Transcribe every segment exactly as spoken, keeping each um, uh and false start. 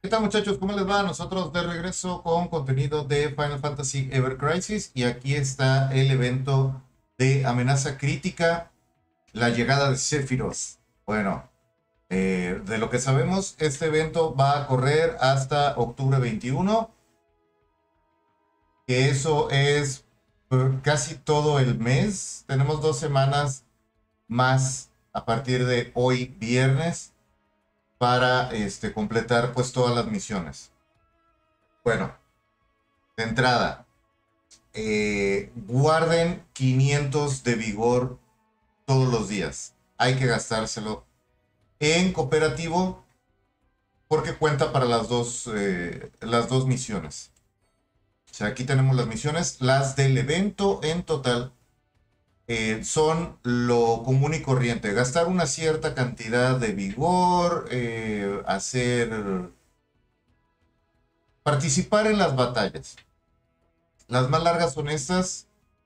¿Qué tal, muchachos? ¿Cómo les va? Nosotros de regreso con contenido de Final Fantasy Ever Crisis y aquí está el evento de amenaza crítica, la llegada de Sephiroth. Bueno, eh, de lo que sabemos, este evento va a correr hasta octubre veintiuno, que eso es eh, casi todo el mes. Tenemos dos semanas más a partir de hoy viernes para este, completar pues todas las misiones. Bueno, de entrada, eh, guarden quinientos de vigor todos los días. Hay que gastárselo en cooperativo porque cuenta para las dos, eh, las dos misiones. O sea, aquí tenemos las misiones. Las del evento en total eh, son lo común y corriente. Gastar una cierta cantidad de vigor, eh, hacer... participar en las batallas. Las más largas son estas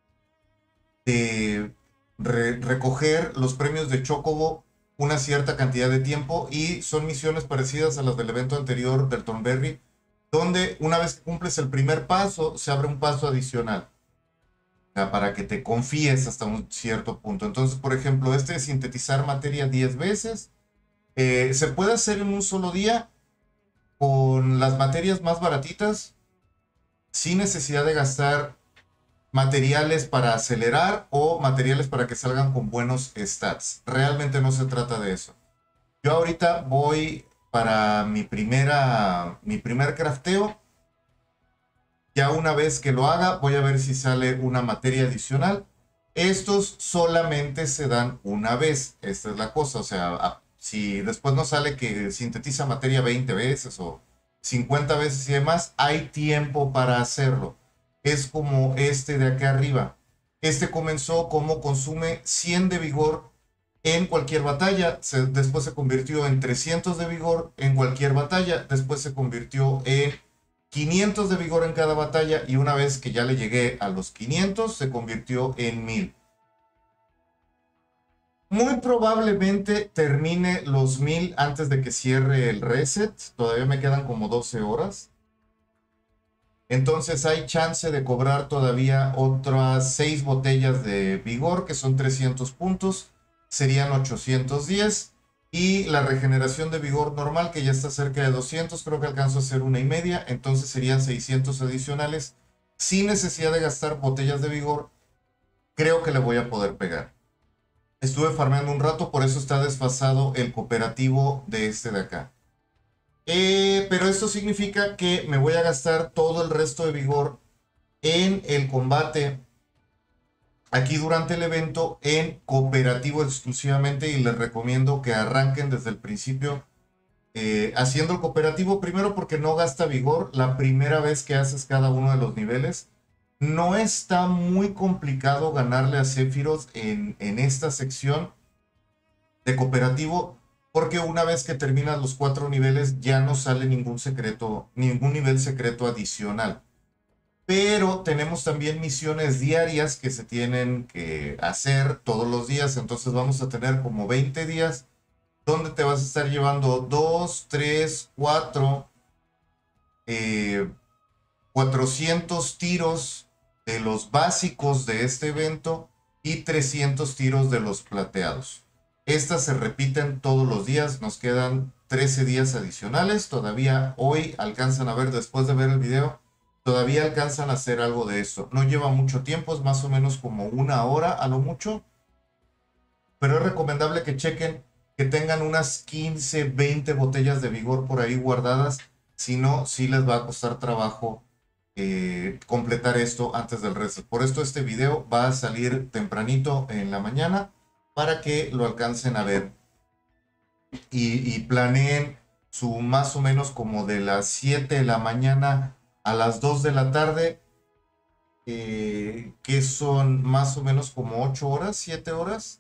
de re recoger los premios de Chocobo una cierta cantidad de tiempo y son misiones parecidas a las del evento anterior del Thornberry, donde una vez que cumples el primer paso, se abre un paso adicional. O sea, para que te confíes hasta un cierto punto. Entonces, por ejemplo, este de sintetizar materia diez veces, eh, se puede hacer en un solo día con las materias más baratitas, sin necesidad de gastar materiales para acelerar o materiales para que salgan con buenos stats. Realmente no se trata de eso. Yo ahorita voy para mi primera, mi primer crafteo. Ya una vez que lo haga, voy a ver si sale una materia adicional. Estos solamente se dan una vez. Esta es la cosa. O sea, si después no sale que sintetiza materia veinte veces o cincuenta veces y demás, hay tiempo para hacerlo. Es como este de acá arriba. Este comenzó como consume cien de vigor en cualquier batalla, se, después se convirtió en trescientos de vigor en cualquier batalla, después se convirtió en quinientos de vigor en cada batalla y una vez que ya le llegué a los quinientos se convirtió en mil. Muy probablemente termine los mil antes de que cierre el reset, todavía me quedan como doce horas. Entonces hay chance de cobrar todavía otras seis botellas de vigor, que son trescientos puntos, serían ochocientos diez. Y la regeneración de vigor normal, que ya está cerca de doscientos, creo que alcanzo a hacer una y media, entonces serían seiscientos adicionales. Sin necesidad de gastar botellas de vigor, creo que le voy a poder pegar. Estuve farmeando un rato, por eso está desfasado el cooperativo de este de acá. Eh, pero esto significa que me voy a gastar todo el resto de vigor en el combate aquí durante el evento en cooperativo exclusivamente y les recomiendo que arranquen desde el principio eh, haciendo el cooperativo primero porque no gasta vigor la primera vez que haces cada uno de los niveles. No está muy complicado ganarle a Sephiroth en, en esta sección de cooperativo porque una vez que terminas los cuatro niveles ya no sale ningún secreto, ningún nivel secreto adicional. Pero tenemos también misiones diarias que se tienen que hacer todos los días, entonces vamos a tener como veinte días donde te vas a estar llevando dos, tres, cuatro, eh, cuatrocientos tiros de los básicos de este evento y trescientos tiros de los plateados. Estas se repiten todos los días, nos quedan trece días adicionales, todavía hoy alcanzan a ver, después de ver el video, todavía alcanzan a hacer algo de esto. No lleva mucho tiempo, es más o menos como una hora a lo mucho, pero es recomendable que chequen que tengan unas quince, veinte botellas de vigor por ahí guardadas, si no, sí les va a costar trabajo eh, completar esto antes del resto. Por esto este video va a salir tempranito en la mañana, para que lo alcancen a ver y, y planeen su más o menos como de las siete de la mañana a las dos de la tarde, eh, que son más o menos como ocho horas, siete horas,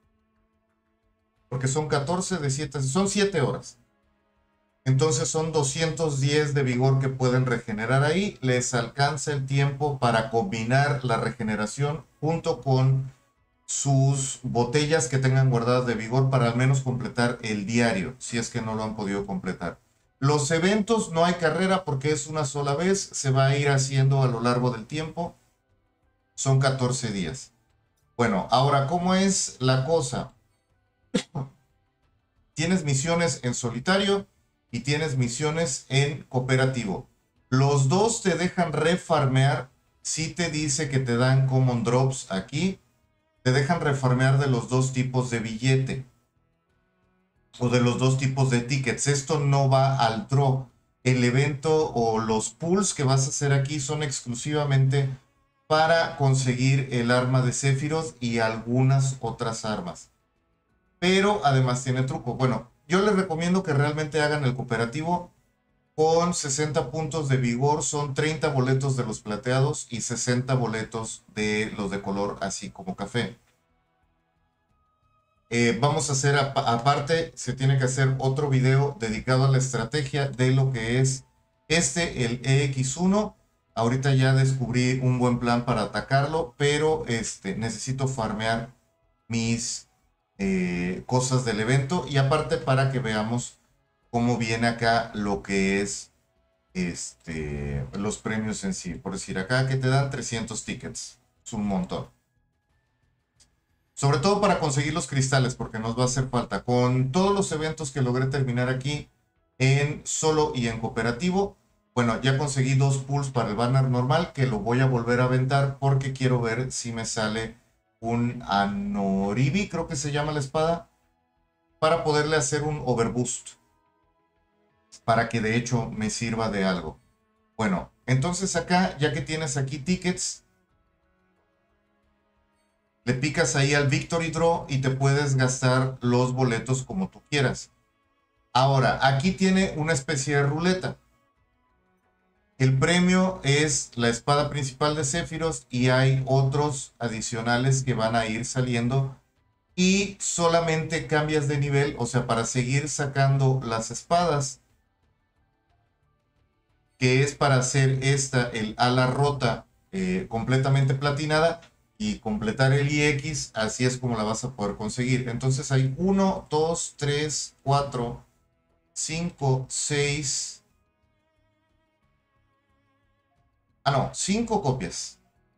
porque son catorce de siete, son siete horas. Entonces son doscientos diez de vigor que pueden regenerar ahí, les alcanza el tiempo para combinar la regeneración junto con sus botellas que tengan guardadas de vigor para al menos completar el diario, si es que no lo han podido completar. Los eventos no hay carrera porque es una sola vez, se va a ir haciendo a lo largo del tiempo. Son catorce días. Bueno, ahora, ¿cómo es la cosa? Tienes misiones en solitario y tienes misiones en cooperativo. Los dos te dejan refarmear. Si te dice que te dan common drops aquí, te dejan refarmear de los dos tipos de billete o de los dos tipos de tickets. Esto no va al draw. El evento o los pulls que vas a hacer aquí son exclusivamente para conseguir el arma de Sephiroth y algunas otras armas. Pero además tiene truco. Bueno, yo les recomiendo que realmente hagan el cooperativo con sesenta puntos de vigor. Son treinta boletos de los plateados y sesenta boletos de los de color así como café. Eh, vamos a hacer, ap aparte, se tiene que hacer otro video dedicado a la estrategia de lo que es este, el E X uno. Ahorita ya descubrí un buen plan para atacarlo, pero este, necesito farmear mis eh, cosas del evento. Y aparte para que veamos cómo viene acá lo que es este, los premios en sí. Por decir, acá que te dan trescientos tickets. Es un montón. Sobre todo para conseguir los cristales, porque nos va a hacer falta. Con todos los eventos que logré terminar aquí en solo y en cooperativo, bueno, ya conseguí dos pulls para el banner normal, que lo voy a volver a aventar porque quiero ver si me sale un Anoribi, creo que se llama la espada, para poderle hacer un overboost, para que de hecho me sirva de algo. Bueno, entonces acá, ya que tienes aquí tickets, le picas ahí al Victory Draw y te puedes gastar los boletos como tú quieras. Ahora, aquí tiene una especie de ruleta. El premio es la espada principal de Sephiroth y hay otros adicionales que van a ir saliendo. Y solamente cambias de nivel, o sea, para seguir sacando las espadas, que es para hacer esta, el ala rota, eh, completamente platinada, y completar el I X, así es como la vas a poder conseguir. Entonces hay uno, dos, tres, cuatro, cinco, seis. Ah, no, cinco copias.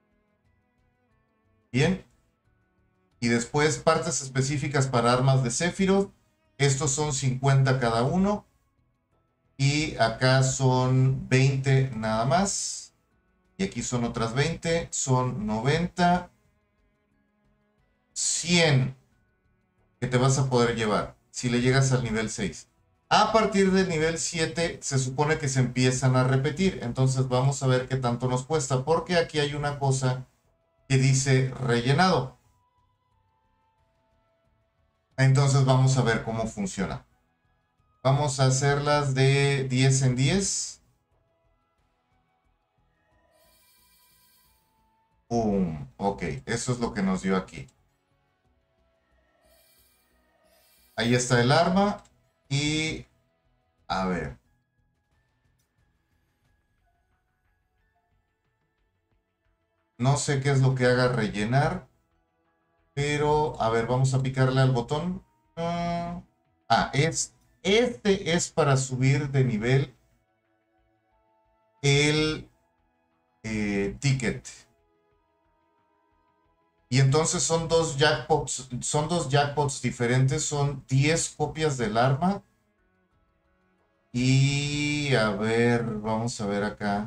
Bien. Y después partes específicas para armas de Sephiroth. Estos son cincuenta cada uno. Y acá son veinte nada más. Y aquí son otras veinte. Son noventa. cien que te vas a poder llevar si le llegas al nivel seis. A partir del nivel siete se supone que se empiezan a repetir. Entonces vamos a ver qué tanto nos cuesta. Porque aquí hay una cosa que dice rellenado. Entonces vamos a ver cómo funciona. Vamos a hacerlas de diez en diez. ¡Pum! Ok, eso es lo que nos dio aquí. Ahí está el arma. Y... a ver. No sé qué es lo que haga rellenar. Pero, a ver, vamos a picarle al botón. Ah, es, este es para subir de nivel el eh, ticket. Y entonces son dos jackpots, son dos jackpots diferentes, son diez copias del arma. Y a ver, vamos a ver acá.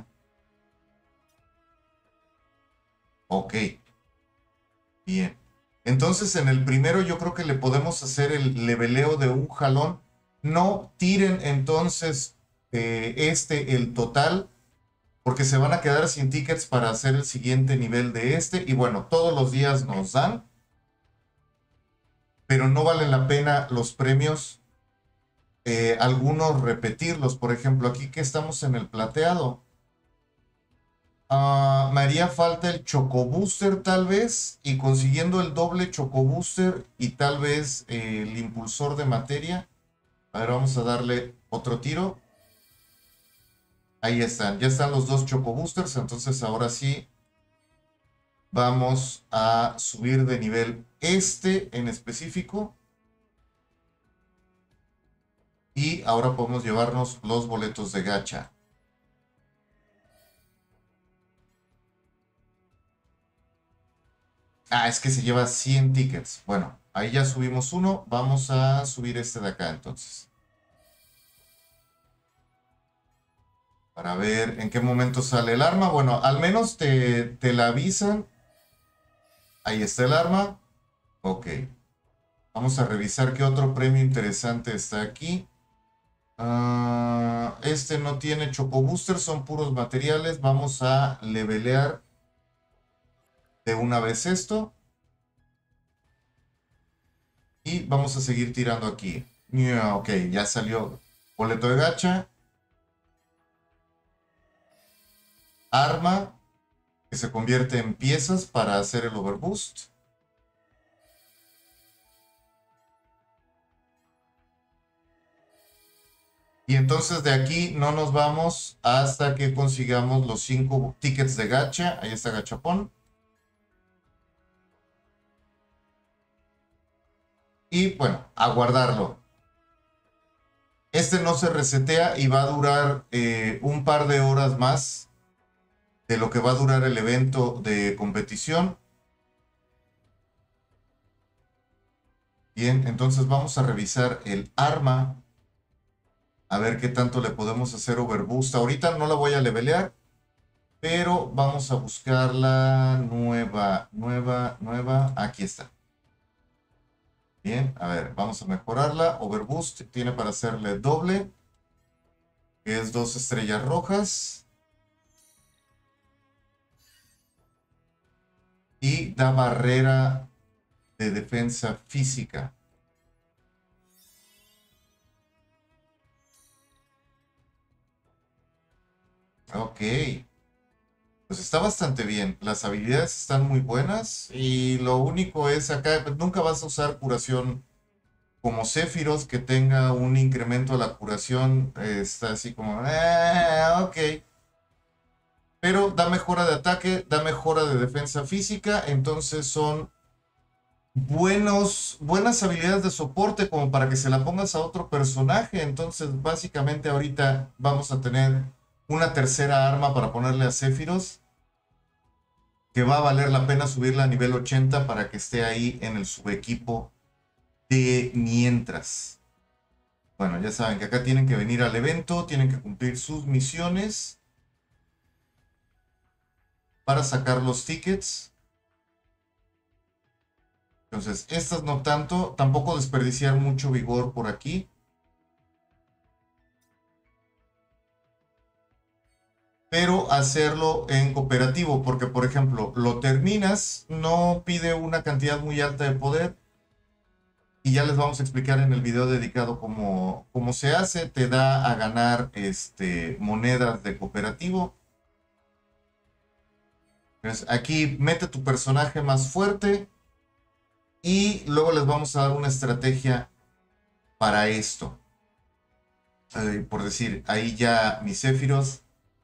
Ok. Bien. Entonces en el primero yo creo que le podemos hacer el leveleo de un jalón. No tiren entonces eh, este, el total, porque se van a quedar sin tickets para hacer el siguiente nivel de este. Y bueno, todos los días nos dan, pero no vale la pena los premios, eh, algunos repetirlos. Por ejemplo, aquí que estamos en el plateado, uh, me haría falta el Chocobooster tal vez, y consiguiendo el doble Chocobooster y tal vez eh, el impulsor de materia. A ver, vamos a darle otro tiro. Ahí están, ya están los dos Chocoboosters. Entonces ahora sí vamos a subir de nivel este en específico. Y ahora podemos llevarnos los boletos de gacha. Ah, es que se lleva cien tickets. Bueno, ahí ya subimos uno. Vamos a subir este de acá entonces. Para ver en qué momento sale el arma. Bueno, al menos te, te la avisan. Ahí está el arma. Ok. Vamos a revisar qué otro premio interesante está aquí. Uh, este no tiene Choco Booster, son puros materiales. Vamos a levelear de una vez esto. Y vamos a seguir tirando aquí. Yeah, ok, ya salió boleto de gacha. Arma que se convierte en piezas para hacer el overboost. Y entonces de aquí no nos vamos hasta que consigamos los cinco tickets de gacha. Ahí está gachapón. Y bueno, a guardarlo. Este no se resetea y va a durar eh, un par de horas más de lo que va a durar el evento de competición. Bien, entonces vamos a revisar el arma. A ver qué tanto le podemos hacer overboost. Ahorita no la voy a levelear, pero vamos a buscar la nueva, nueva, nueva. Aquí está. Bien, a ver, vamos a mejorarla. Overboost tiene para hacerle doble, que es dos estrellas rojas. Y da barrera de defensa física. Ok. Pues está bastante bien. Las habilidades están muy buenas. Y lo único es acá, pues nunca vas a usar curación como Sephiroth que tenga un incremento a la curación. Eh, está así como, eh, ok. Pero da mejora de ataque, da mejora de defensa física. Entonces son buenos, buenas habilidades de soporte como para que se la pongas a otro personaje. Entonces básicamente ahorita vamos a tener una tercera arma para ponerle a Sephiroth, que va a valer la pena subirla a nivel ochenta para que esté ahí en el subequipo de mientras. Bueno, ya saben que acá tienen que venir al evento, tienen que cumplir sus misiones para sacar los tickets. Entonces, estas no tanto, tampoco desperdiciar mucho vigor por aquí. Pero hacerlo en cooperativo, porque por ejemplo, lo terminas, no pide una cantidad muy alta de poder, y ya les vamos a explicar en el video dedicado cómo, cómo se hace. Te da a ganar este, monedas de cooperativo. Entonces, aquí mete tu personaje más fuerte, y luego les vamos a dar una estrategia para esto. Eh, por decir, ahí ya mi Sephiroth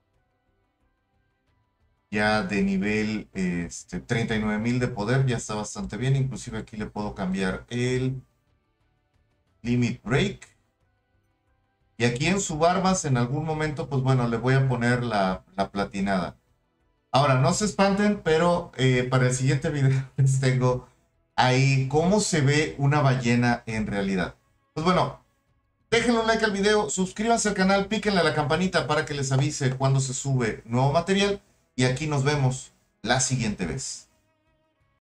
ya de nivel este, treinta y nueve mil de poder, ya está bastante bien. Inclusive aquí le puedo cambiar el Limit Break. Y aquí en subarmas, en algún momento, pues bueno, le voy a poner la, la platinada. Ahora, no se espanten, pero eh, para el siguiente video les tengo ahí cómo se ve una ballena en realidad. Pues bueno, déjenle un like al video, suscríbanse al canal, píquenle a la campanita para que les avise cuando se sube nuevo material. Y aquí nos vemos la siguiente vez.